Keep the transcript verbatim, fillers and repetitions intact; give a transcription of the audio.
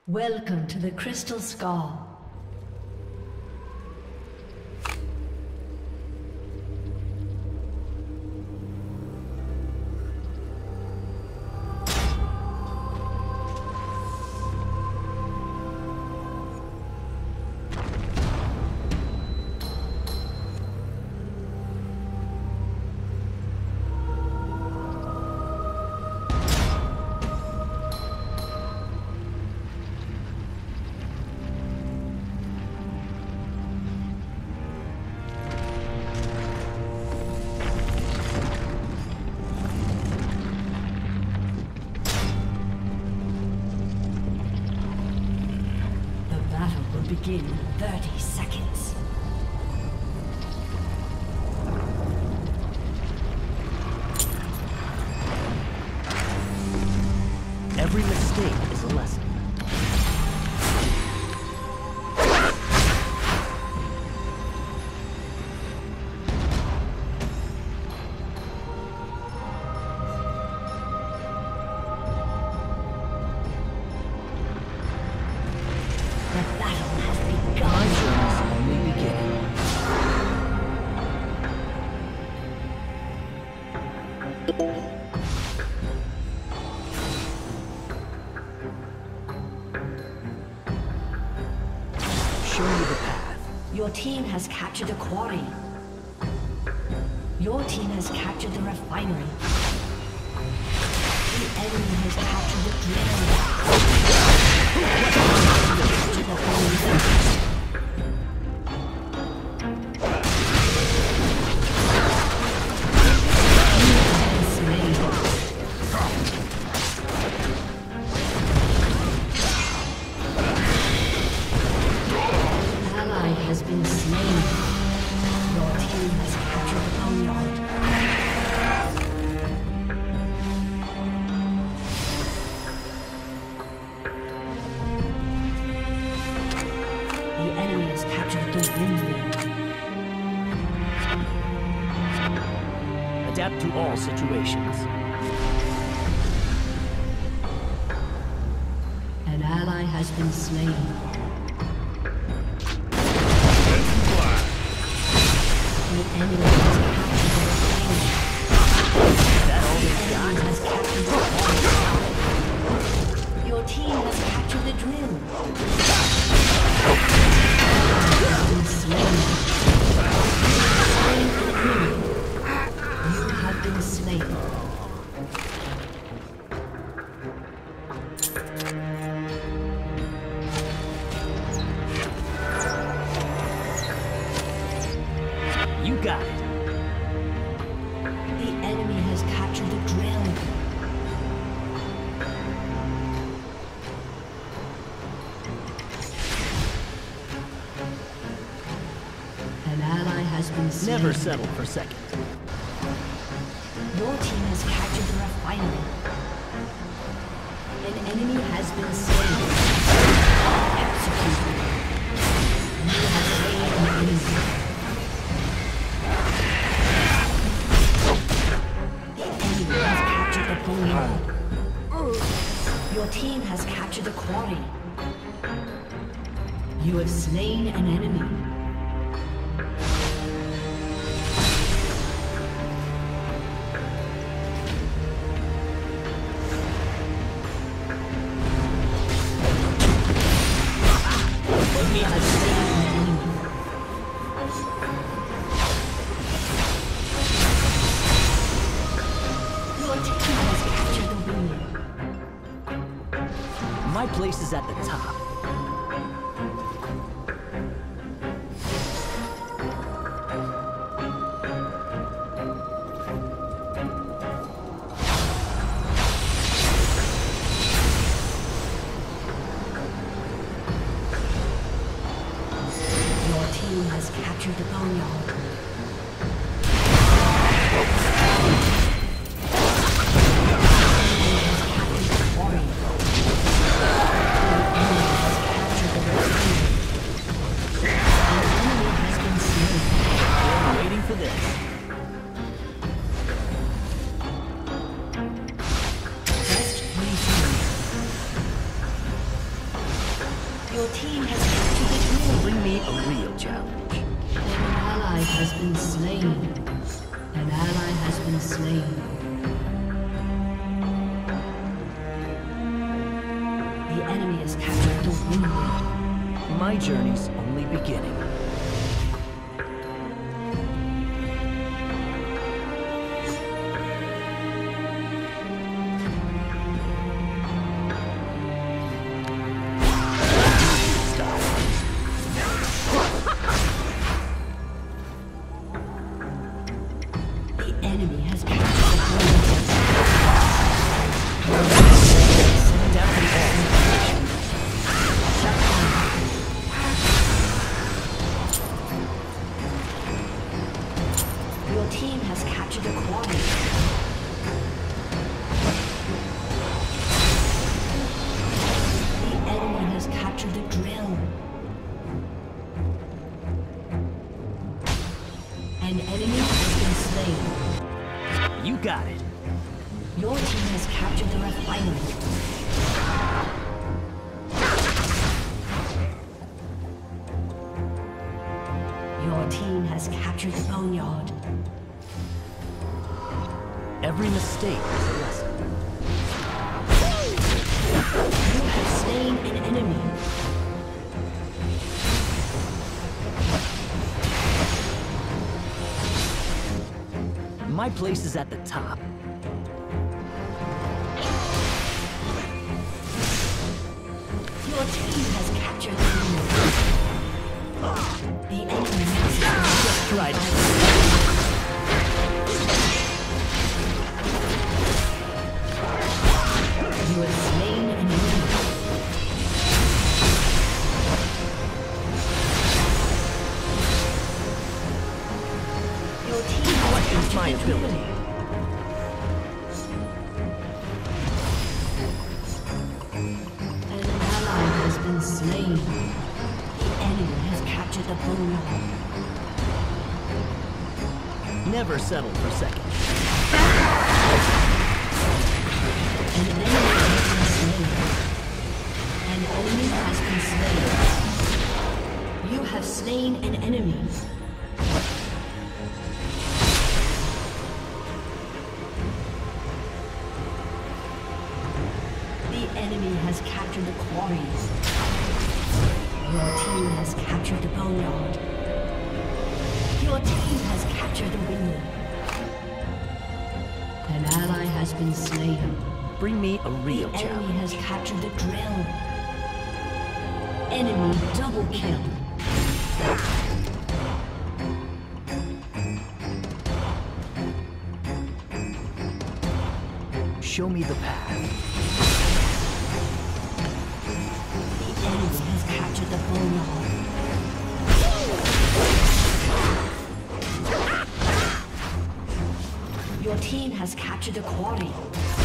Welcome to the Crystal Skull. Begin in thirty seconds. Every mistake is a lesson. Your team has captured a quarry. Your team has captured the refinery. The enemy has captured the Adapt to all situations. An ally has been slain. The enemy has captured the refinery. Your team has captured the drill. You have been slain. Slain an enemy. You have been slain. You got it. The enemy has captured the drill. An ally has been slain. Never settle for second. Your team has captured the refinery. An enemy has been slain. Executed. You have slain an enemy. The enemy has captured the boneyard. Your team has captured the quarry. You have slain an enemy. My place is at the top. Your team has captured the boneyard. Your enemy has captured the quarry. Your enemy team has captured the drill. Bring me a real challenge. An ally has been slain. An ally has been slain. The enemy has captured the windmill. My journey's only beginning. An enemy has been slain. You got it. Your team has captured the refinery. Your team has captured the boneyard. Every mistake is a lesson. You have slain an enemy. My place is at the top. Your team has captured the enemy. The enemy has Just tried it. You have slain an enemy. Your team has captured My the ability. enemy. An ally has been slain. The enemy has captured the boneyard. Never settle for second. An enemy has been slain. An enemy has been slain. You have slain an enemy. The enemy has captured the quarry. Your team has captured the boneyard. Your team has captured the windmill. An ally has been slain. Bring me a real The enemy challenge. has captured the drill. Enemy double kill. Show me the path. The enemy has captured the boneyard. Your team has captured the quarry.